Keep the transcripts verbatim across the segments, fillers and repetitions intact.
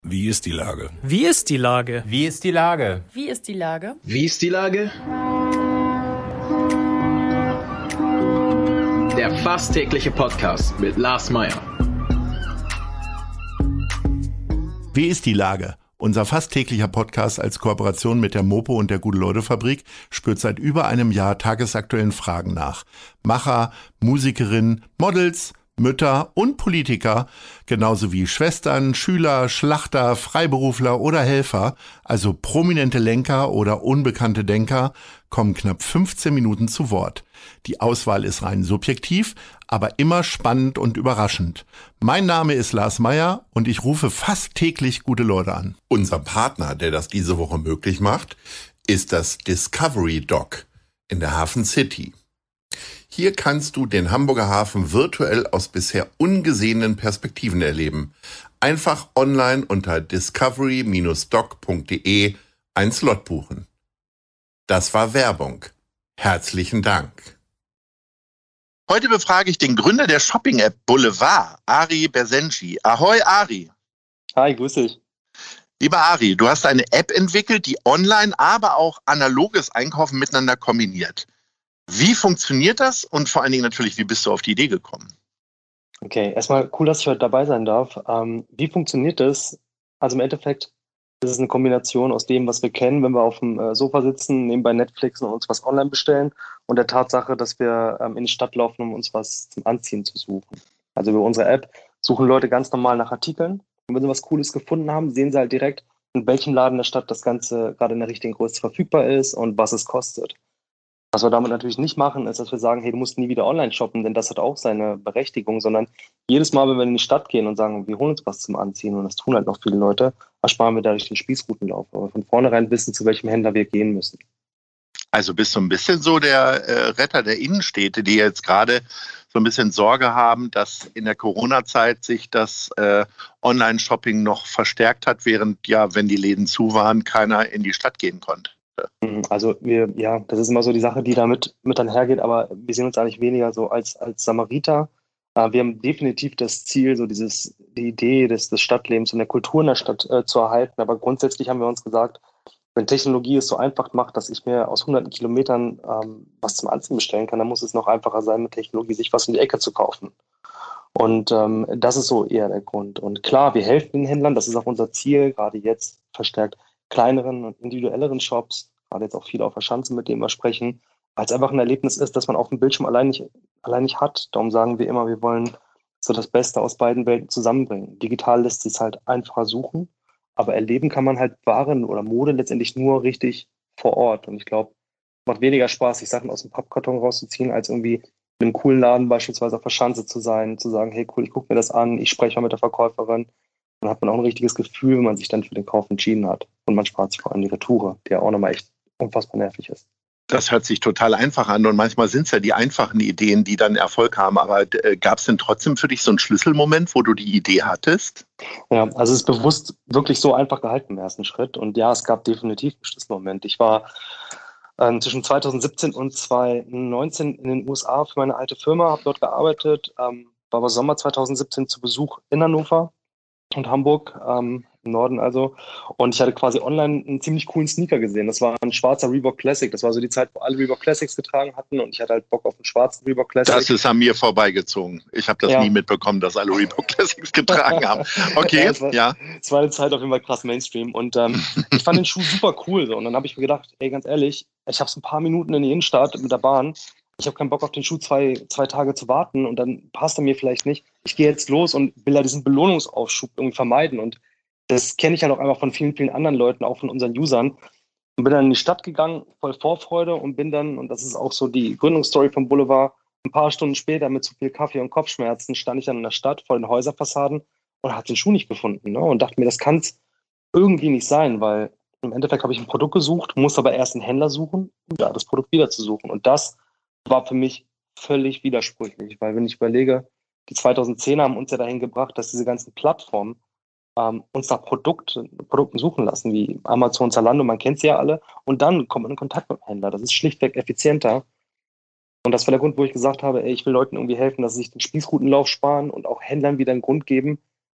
Wie ist die Lage? Wie ist die Lage? Wie ist die Lage? Wie ist die Lage? Wie ist die Lage? Der fast tägliche Podcast mit Lars Meyer. Wie ist die Lage? Unser fast täglicher Podcast als Kooperation mit der Mopo und der Gute-Leute-Fabrik spürt seit über einem Jahr tagesaktuellen Fragen nach. Macher, Musikerinnen, Models, Mütter und Politiker, genauso wie Schwestern, Schüler, Schlachter, Freiberufler oder Helfer, also prominente Lenker oder unbekannte Denker, kommen knapp fünfzehn Minuten zu Wort. Die Auswahl ist rein subjektiv, aber immer spannend und überraschend. Mein Name ist Lars Meyer und ich rufe fast täglich gute Leute an. Unser Partner, der das diese Woche möglich macht, ist das Discovery Dock in der Hafen City. Hier kannst du den Hamburger Hafen virtuell aus bisher ungesehenen Perspektiven erleben. Einfach online unter discovery Bindestrich dock Punkt de ein Slot buchen. Das war Werbung. Herzlichen Dank. Heute befrage ich den Gründer der Shopping-App Boulevard, Ari Bersenci. Ahoi, Ari. Hi, grüß dich. Lieber Ari, du hast eine App entwickelt, die online, aber auch analoges Einkaufen miteinander kombiniert. Wie funktioniert das und vor allen Dingen natürlich, wie bist du auf die Idee gekommen? Okay, erstmal cool, dass ich heute dabei sein darf. Ähm, wie funktioniert das? Also im Endeffekt ist es eine Kombination aus dem, was wir kennen, wenn wir auf dem äh, Sofa sitzen, nebenbei Netflixen und uns was online bestellen und der Tatsache, dass wir ähm, in die Stadt laufen, um uns was zum Anziehen zu suchen. Also über unsere App suchen Leute ganz normal nach Artikeln und wenn sie was Cooles gefunden haben, sehen sie halt direkt, in welchem Laden der Stadt das Ganze gerade in der richtigen Größe verfügbar ist und was es kostet. Was wir damit natürlich nicht machen, ist, dass wir sagen, hey, du musst nie wieder online shoppen, denn das hat auch seine Berechtigung, sondern jedes Mal, wenn wir in die Stadt gehen und sagen, wir holen uns was zum Anziehen, und das tun halt noch viele Leute, ersparen wir dadurch den Spießrutenlauf, aber von vornherein wissen, zu welchem Händler wir gehen müssen. Also bist du ein bisschen so der äh, Retter der Innenstädte, die jetzt gerade so ein bisschen Sorge haben, dass in der Corona-Zeit sich das äh, Online-Shopping noch verstärkt hat, während ja, wenn die Läden zu waren, keiner in die Stadt gehen konnte. Also wir, ja, das ist immer so die Sache, die damit mit einhergeht, aber wir sehen uns eigentlich weniger so als, als Samariter. Äh, wir haben definitiv das Ziel, so dieses, die Idee des, des Stadtlebens und der Kultur in der Stadt äh, zu erhalten, aber grundsätzlich haben wir uns gesagt, wenn Technologie es so einfach macht, dass ich mir aus hunderten Kilometern ähm, was zum Anziehen bestellen kann, dann muss es noch einfacher sein, mit Technologie sich was in die Ecke zu kaufen. Und ähm, das ist so eher der Grund. Und klar, wir helfen den Händlern, das ist auch unser Ziel, gerade jetzt verstärkt kleineren und individuelleren Shops, gerade jetzt auch viele auf der Schanze, mit denen wir sprechen, weil es einfach ein Erlebnis ist, das man auf dem Bildschirm allein nicht, allein nicht hat. Darum sagen wir immer, wir wollen so das Beste aus beiden Welten zusammenbringen. Digital lässt sich halt einfacher suchen, aber erleben kann man halt Waren oder Mode letztendlich nur richtig vor Ort. Und ich glaube, es macht weniger Spaß, sich Sachen aus dem Pappkarton rauszuziehen, als irgendwie in einem coolen Laden beispielsweise auf der Schanze zu sein, zu sagen, hey cool, ich gucke mir das an, ich spreche mal mit der Verkäuferin. Dann hat man auch ein richtiges Gefühl, wenn man sich dann für den Kauf entschieden hat. Und man spart sich vor allem die Retoure, die ja auch nochmal echt unfassbar nervig ist. Das hört sich total einfach an und manchmal sind es ja die einfachen Ideen, die dann Erfolg haben. Aber äh, gab es denn trotzdem für dich so einen Schlüsselmoment, wo du die Idee hattest? Ja, also es ist bewusst wirklich so einfach gehalten im ersten Schritt. Und ja, es gab definitiv einen Schlüsselmoment. Ich war ähm, zwischen zweitausendsiebzehn und zweitausendneunzehn in den U S A für meine alte Firma, habe dort gearbeitet, ähm, war aber Sommer zweitausendsiebzehn zu Besuch in Hannover und Hamburg, ähm, im Norden also. Und ich hatte quasi online einen ziemlich coolen Sneaker gesehen. Das war ein schwarzer Reebok Classic. Das war so die Zeit, wo alle Reebok Classics getragen hatten und ich hatte halt Bock auf einen schwarzen Reebok Classic. Das ist an mir vorbeigezogen. Ich habe das ja nie mitbekommen, dass alle Reebok Classics getragen haben. Okay, ja. Es war, ja. Es war eine Zeit auf jeden Fall krass Mainstream und ähm, ich fand den Schuh super cool. So. Und dann habe ich mir gedacht, ey, ganz ehrlich, ich habe es ein paar Minuten in die Innenstadt mit der Bahn. Ich habe keinen Bock auf den Schuh zwei, zwei Tage zu warten und dann passt er mir vielleicht nicht. Ich gehe jetzt los und will ja diesen Belohnungsaufschub irgendwie vermeiden und das kenne ich ja noch einfach von vielen, vielen anderen Leuten, auch von unseren Usern. Und bin dann in die Stadt gegangen, voll Vorfreude und bin dann, und das ist auch so die Gründungsstory vom Boulevard, ein paar Stunden später mit zu viel Kaffee und Kopfschmerzen stand ich dann in der Stadt vor den Häuserfassaden und habe den Schuh nicht gefunden. Ne? Und dachte mir, das kann es irgendwie nicht sein, weil im Endeffekt habe ich ein Produkt gesucht, musste aber erst einen Händler suchen, um da das Produkt wieder zu suchen. Und das war für mich völlig widersprüchlich, weil wenn ich überlege, die zweitausendzehner haben uns ja dahin gebracht, dass diese ganzen Plattformen ähm, uns nach Produkt, Produkten suchen lassen, wie Amazon, Zalando, man kennt sie ja alle, und dann kommt man in Kontakt mit dem Händler. Das ist schlichtweg effizienter. Und das war der Grund, wo ich gesagt habe, ey, ich will Leuten irgendwie helfen, dass sie sich den Spießrutenlauf sparen und auch Händlern wieder einen Grund geben,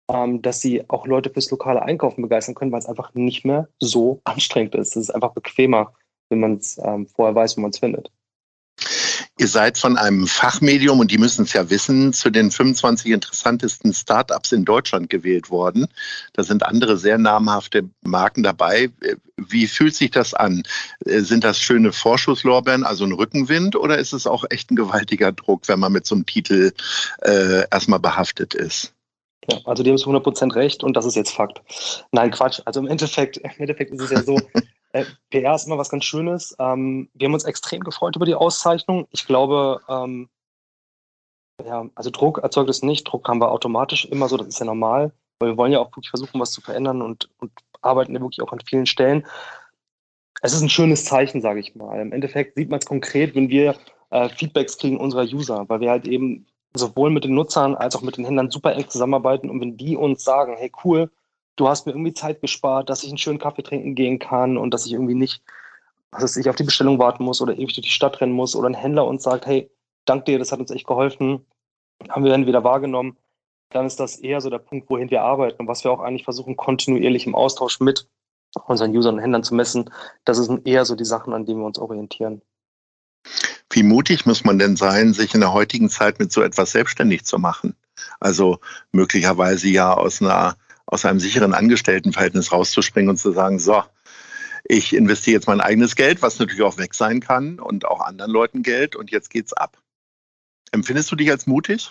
ähm, dass sie auch Leute fürs lokale Einkaufen begeistern können, weil es einfach nicht mehr so anstrengend ist. Es ist einfach bequemer, wenn man es ähm, vorher weiß, wo man es findet. Ihr seid von einem Fachmedium, und die müssen es ja wissen, zu den fünfundzwanzig interessantesten Startups in Deutschland gewählt worden. Da sind andere sehr namhafte Marken dabei. Wie fühlt sich das an? Sind das schöne Vorschusslorbeeren, also ein Rückenwind, oder ist es auch echt ein gewaltiger Druck, wenn man mit so einem Titel äh, erstmal behaftet ist? Ja, also die haben hundert Prozent recht und das ist jetzt Fakt. Nein, Quatsch. Also im Endeffekt, im Endeffekt ist es ja so, äh, P R ist immer was ganz Schönes. Ähm, wir haben uns extrem gefreut über die Auszeichnung. Ich glaube, ähm, ja, also Druck erzeugt es nicht. Druck haben wir automatisch immer so, das ist ja normal, weil wir wollen ja auch wirklich versuchen, was zu verändern und, und arbeiten ja wirklich auch an vielen Stellen. Es ist ein schönes Zeichen, sage ich mal. Im Endeffekt sieht man es konkret, wenn wir äh, Feedbacks kriegen unserer User, weil wir halt eben sowohl mit den Nutzern als auch mit den Händlern super eng zusammenarbeiten, und wenn die uns sagen, hey cool, du hast mir irgendwie Zeit gespart, dass ich einen schönen Kaffee trinken gehen kann und dass ich irgendwie nicht, was weiß ich, auf die Bestellung warten muss oder ewig durch die Stadt rennen muss, oder ein Händler uns sagt, hey, dank dir, das hat uns echt geholfen, haben wir dann wieder wahrgenommen, dann ist das eher so der Punkt, wohin wir arbeiten und was wir auch eigentlich versuchen, kontinuierlich im Austausch mit unseren Usern und Händlern zu messen. Das sind eher so die Sachen, an denen wir uns orientieren. Wie mutig muss man denn sein, sich in der heutigen Zeit mit so etwas selbstständig zu machen? Also möglicherweise ja aus einer, aus einem sicheren Angestelltenverhältnis rauszuspringen und zu sagen, so, ich investiere jetzt mein eigenes Geld, was natürlich auch weg sein kann, und auch anderen Leuten Geld, und jetzt geht's ab. Empfindest du dich als mutig?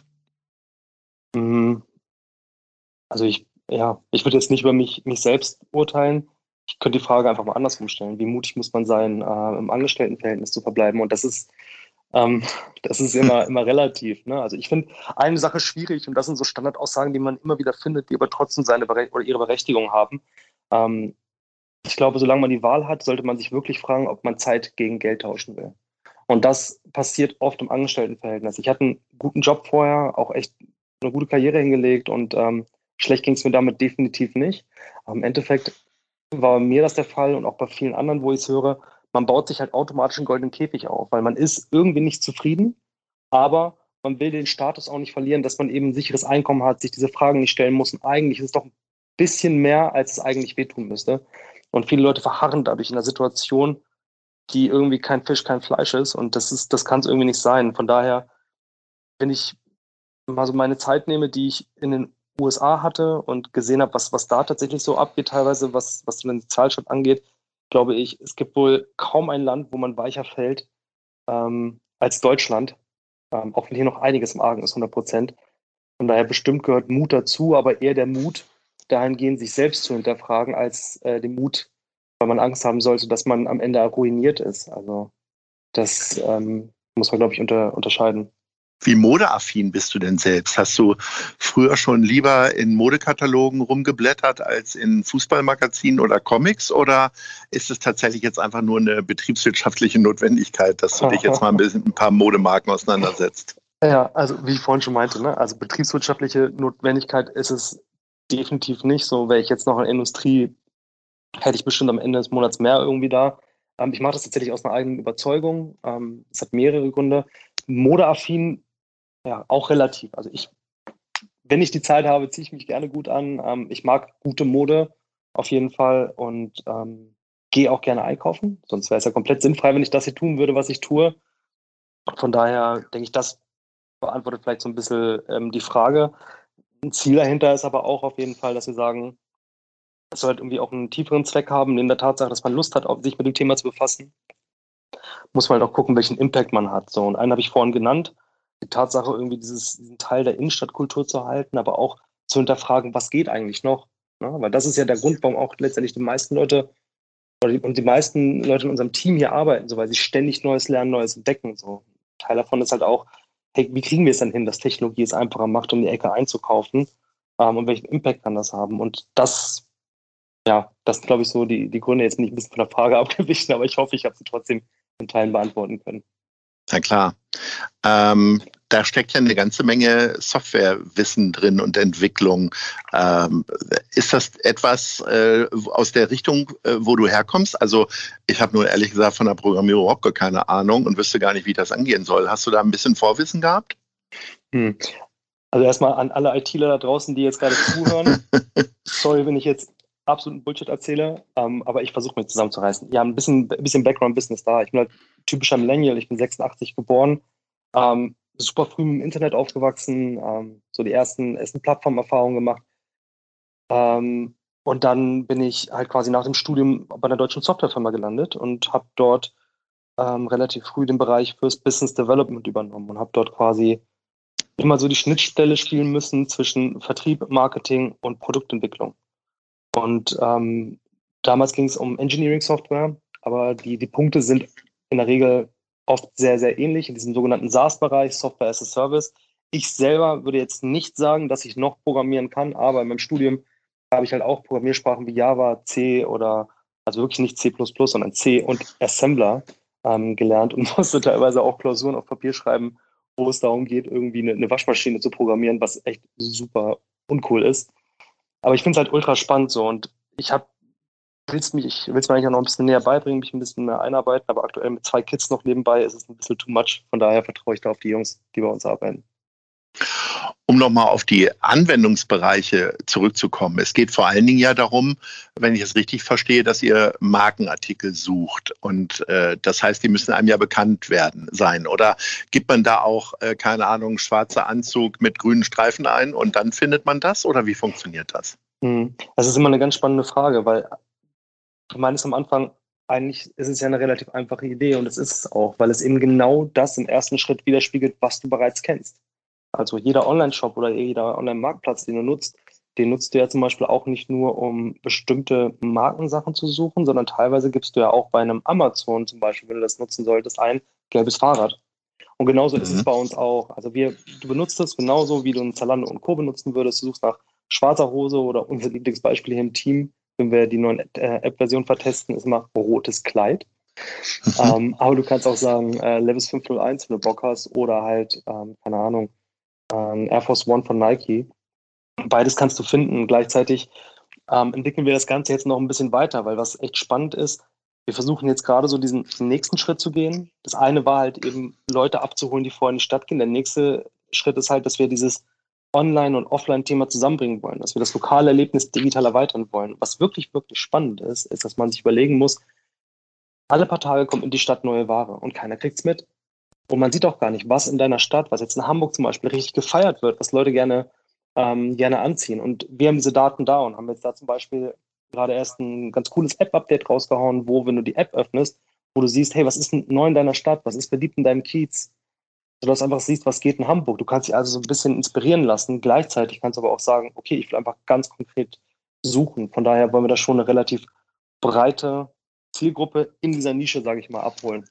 Also ich, ja, ich würde jetzt nicht über mich, mich selbst urteilen. Ich könnte die Frage einfach mal andersrum stellen. Wie mutig muss man sein, äh, im Angestelltenverhältnis zu verbleiben? Und das ist, ähm, das ist immer, immer relativ. Ne? Also ich finde eine Sache schwierig, und das sind so Standardaussagen, die man immer wieder findet, die aber trotzdem seine Bere- oder ihre Berechtigung haben. Ähm, ich glaube, solange man die Wahl hat, sollte man sich wirklich fragen, ob man Zeit gegen Geld tauschen will. Und das passiert oft im Angestelltenverhältnis. Ich hatte einen guten Job vorher, auch echt eine gute Karriere hingelegt, und ähm, schlecht ging es mir damit definitiv nicht. Aber im Endeffekt war mir das der Fall und auch bei vielen anderen, wo ich es höre, man baut sich halt automatisch einen goldenen Käfig auf, weil man ist irgendwie nicht zufrieden, aber man will den Status auch nicht verlieren, dass man eben ein sicheres Einkommen hat, sich diese Fragen nicht stellen muss, und eigentlich ist es doch ein bisschen mehr, als es eigentlich wehtun müsste. Und viele Leute verharren dadurch in einer Situation, die irgendwie kein Fisch, kein Fleisch ist, und das ist, das kann es irgendwie nicht sein. Von daher, wenn ich mal so meine Zeit nehme, die ich in den U S A hatte und gesehen habe, was, was da tatsächlich so abgeht, teilweise, was, was den Sozialstaat angeht, glaube ich, es gibt wohl kaum ein Land, wo man weicher fällt ähm, als Deutschland, ähm, auch wenn hier noch einiges im Argen ist, hundert Prozent. Von daher bestimmt gehört Mut dazu, aber eher der Mut, dahingehend sich selbst zu hinterfragen, als äh, den Mut, weil man Angst haben sollte, dass man am Ende ruiniert ist. Also das ähm, muss man, glaube ich, unter, unterscheiden. Wie modeaffin bist du denn selbst? Hast du früher schon lieber in Modekatalogen rumgeblättert als in Fußballmagazinen oder Comics? Oder ist es tatsächlich jetzt einfach nur eine betriebswirtschaftliche Notwendigkeit, dass du dich jetzt mal ein bisschen mit ein paar Modemarken auseinandersetzt? Ja, also wie ich vorhin schon meinte, ne? Also betriebswirtschaftliche Notwendigkeit ist es definitiv nicht. So, wäre ich jetzt noch in der Industrie, hätte ich bestimmt am Ende des Monats mehr irgendwie da. Ähm, ich mache das tatsächlich aus einer eigenen Überzeugung. Ähm, es hat mehrere Gründe. Modeaffin, ja, auch relativ. Also ich, wenn ich die Zeit habe, ziehe ich mich gerne gut an. Ähm, ich mag gute Mode auf jeden Fall und ähm, gehe auch gerne einkaufen. Sonst wäre es ja komplett sinnfrei, wenn ich das hier tun würde, was ich tue. Von daher denke ich, das beantwortet vielleicht so ein bisschen ähm, die Frage. Ein Ziel dahinter ist aber auch auf jeden Fall, dass wir sagen, es soll halt irgendwie auch einen tieferen Zweck haben, neben der Tatsache, dass man Lust hat, sich mit dem Thema zu befassen. Muss man halt auch gucken, welchen Impact man hat. So, und einen habe ich vorhin genannt, die Tatsache, irgendwie dieses, diesen Teil der Innenstadtkultur zu halten, aber auch zu hinterfragen, was geht eigentlich noch? Ne? Weil das ist ja der Grund, warum auch letztendlich die meisten Leute oder die, und die meisten Leute in unserem Team hier arbeiten, so, weil sie ständig Neues lernen, Neues entdecken. So. Teil davon ist halt auch, hey, wie kriegen wir es denn hin, dass Technologie es einfacher macht, um die Ecke einzukaufen? Ähm, und welchen Impact kann das haben? Und das, ja, das sind, glaube ich, so die, die Gründe. Jetzt bin ich ein bisschen von der Frage abgewichen, aber ich hoffe, ich habe sie trotzdem in Teilen beantworten können. Na klar. Ähm, da steckt ja eine ganze Menge Softwarewissen drin und Entwicklung. Ähm, ist das etwas äh, aus der Richtung, äh, wo du herkommst? Also ich habe nur ehrlich gesagt von der Programmierung überhaupt gar keine Ahnung und wüsste gar nicht, wie das angehen soll. Hast du da ein bisschen Vorwissen gehabt? Hm. Also erstmal an alle ITler da draußen, die jetzt gerade zuhören. Sorry, wenn ich jetzt absoluten Bullshit erzähle, ähm, aber ich versuche mich zusammenzureißen. Ja, ein bisschen, ein bisschen Background-Business da. Ich bin halt typischer Millennial, ich bin sechsundachtzig geboren, ähm, super früh im Internet aufgewachsen, ähm, so die ersten, ersten Plattformerfahrungen gemacht. Ähm, und dann bin ich halt quasi nach dem Studium bei einer deutschen Softwarefirma gelandet und habe dort ähm, relativ früh den Bereich fürs Business Development übernommen und habe dort quasi immer so die Schnittstelle spielen müssen zwischen Vertrieb, Marketing und Produktentwicklung. Und ähm, damals ging es um Engineering-Software, aber die, die Punkte sind in der Regel oft sehr, sehr ähnlich in diesem sogenannten SaaS-Bereich, Software as a Service. Ich selber würde jetzt nicht sagen, dass ich noch programmieren kann, aber in meinem Studium habe ich halt auch Programmiersprachen wie Java, C oder, also wirklich nicht C plus plus, sondern C und Assembler ähm, gelernt und musste teilweise auch Klausuren auf Papier schreiben, wo es darum geht, irgendwie eine, eine Waschmaschine zu programmieren, was echt super uncool ist. Aber ich finde es halt ultra spannend so und ich habe, willst mich, ich will es mir eigentlich auch noch ein bisschen näher beibringen, mich ein bisschen mehr einarbeiten, aber aktuell mit zwei Kids noch nebenbei ist es ein bisschen too much. Von daher vertraue ich da auf die Jungs, die bei uns arbeiten. Um nochmal auf die Anwendungsbereiche zurückzukommen. Es geht vor allen Dingen ja darum, wenn ich es richtig verstehe, dass ihr Markenartikel sucht. Und äh, das heißt, die müssen einem ja bekannt werden sein. Oder gibt man da auch, äh, keine Ahnung, schwarzer Anzug mit grünen Streifen ein und dann findet man das? Oder wie funktioniert das? Das ist immer eine ganz spannende Frage, weil du meinst am Anfang, eigentlich ist es ja eine relativ einfache Idee und es ist es auch, weil es eben genau das im ersten Schritt widerspiegelt, was du bereits kennst. Also jeder Online-Shop oder jeder Online-Marktplatz, den du nutzt, den nutzt du ja zum Beispiel auch nicht nur, um bestimmte Markensachen zu suchen, sondern teilweise gibst du ja auch bei einem Amazon zum Beispiel, wenn du das nutzen solltest, ein gelbes Fahrrad. Und genauso mhm. ist es bei uns auch. Also wir, du benutzt es genauso, wie du ein Zalando und Co. benutzen würdest. Du suchst nach schwarzer Hose oder unser Lieblingsbeispiel hier im Team, wenn wir die neuen App-Version vertesten, ist immer rotes Kleid. ähm, aber du kannst auch sagen, äh, Levis fünf null eins, wenn du Bock hast, oder halt, ähm, keine Ahnung, ähm, Air Force One von Nike. Beides kannst du finden. Gleichzeitig ähm, entwickeln wir das Ganze jetzt noch ein bisschen weiter, weil was echt spannend ist, wir versuchen jetzt gerade so diesen nächsten Schritt zu gehen. Das eine war halt eben, Leute abzuholen, die vorher in die Stadt gehen. Der nächste Schritt ist halt, dass wir dieses Online- und Offline-Thema zusammenbringen wollen, dass wir das lokale Erlebnis digital erweitern wollen. Was wirklich, wirklich spannend ist, ist, dass man sich überlegen muss, alle paar Tage kommt in die Stadt neue Ware und keiner kriegt es mit. Und man sieht auch gar nicht, was in deiner Stadt, was jetzt in Hamburg zum Beispiel richtig gefeiert wird, was Leute gerne, ähm, gerne anziehen. Und wir haben diese Daten da und haben jetzt da zum Beispiel gerade erst ein ganz cooles App-Update rausgehauen, wo, wenn du die App öffnest, wo du siehst, hey, was ist denn neu in deiner Stadt, was ist beliebt in deinem Kiez? Du das einfach siehst, was geht in Hamburg. Du kannst dich also so ein bisschen inspirieren lassen. Gleichzeitig kannst du aber auch sagen, okay, ich will einfach ganz konkret suchen. Von daher wollen wir da schon eine relativ breite Zielgruppe in dieser Nische, sage ich mal, abholen.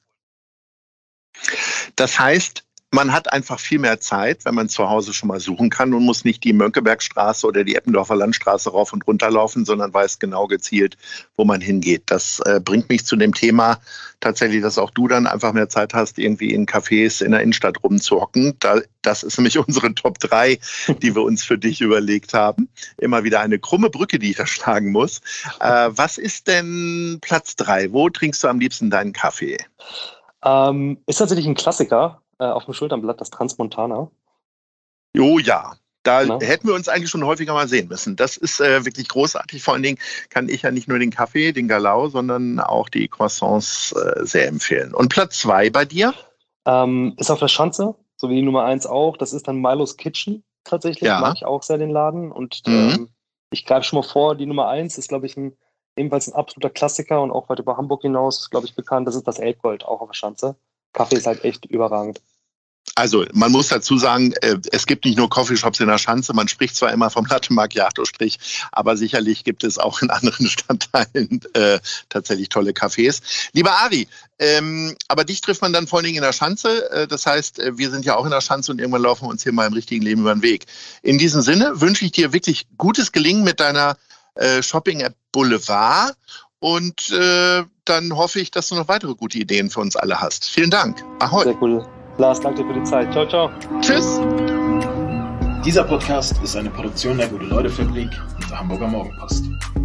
Das heißt, man hat einfach viel mehr Zeit, wenn man zu Hause schon mal suchen kann und muss nicht die Mönckebergstraße oder die Eppendorfer Landstraße rauf und runter laufen, sondern weiß genau gezielt, wo man hingeht. Das äh, bringt mich zu dem Thema tatsächlich, dass auch du dann einfach mehr Zeit hast, irgendwie in Cafés in der Innenstadt rumzuhocken. Da, das ist nämlich unsere Top drei, die wir uns für dich überlegt haben. Immer wieder eine krumme Brücke, die ich da schlagen muss. Äh, was ist denn Platz drei? Wo trinkst du am liebsten deinen Kaffee? Ähm, ist tatsächlich ein Klassiker. Auf dem Schulternblatt, das Transmontana. Oh ja, da Na? hätten wir uns eigentlich schon häufiger mal sehen müssen. Das ist äh, wirklich großartig. Vor allen Dingen kann ich ja nicht nur den Kaffee, den Galau, sondern auch die Croissants äh, sehr empfehlen. Und Platz zwei bei dir? Ähm, ist auf der Schanze, so wie die Nummer eins auch. Das ist dann Milo's Kitchen tatsächlich. Ja. Mag ich auch sehr den Laden. Und Mhm. ähm, ich greife schon mal vor, die Nummer eins ist, glaube ich, ein, ebenfalls ein absoluter Klassiker und auch weit über Hamburg hinaus, glaube ich, bekannt. Das ist das Elbgold, auch auf der Schanze. Kaffee ist halt echt überragend. Also man muss dazu sagen, äh, es gibt nicht nur Coffeeshops in der Schanze, man spricht zwar immer vom Latte Macchiato-Strich, aber sicherlich gibt es auch in anderen Stadtteilen äh, tatsächlich tolle Cafés. Lieber Ari, ähm, aber dich trifft man dann vor allen Dingen in der Schanze, äh, das heißt, äh, wir sind ja auch in der Schanze und irgendwann laufen wir uns hier mal im richtigen Leben über den Weg. In diesem Sinne wünsche ich dir wirklich gutes Gelingen mit deiner äh, Shopping-App Boulevard und äh, dann hoffe ich, dass du noch weitere gute Ideen für uns alle hast. Vielen Dank. Ahoi. Sehr cool. Lars, danke dir für die Zeit. Ciao, ciao. Tschüss. Dieser Podcast ist eine Produktion der Gute-Leute-Fabrik und der Hamburger Morgenpost.